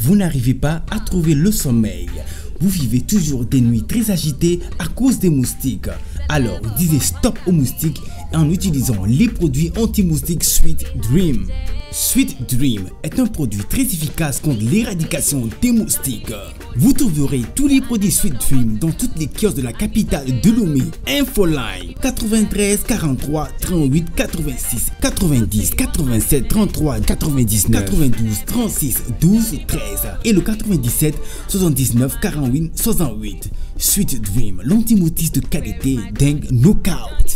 Vous n'arrivez pas à trouver le sommeil. Vous vivez toujours des nuits très agitées à cause des moustiques. Alors disez stop aux moustiques en utilisant les produits anti-moustiques Sweet Dream. Sweet Dream est un produit très efficace contre l'éradication des moustiques. Vous trouverez tous les produits Sweet Dream dans toutes les kiosques de la capitale de Lomé. Infoline 93 43 38 86 90 87 33 99 92 36 12 13 et le 97 79 48 68. Sweet Dream, l'anti-moutiste de qualité dingue knockout.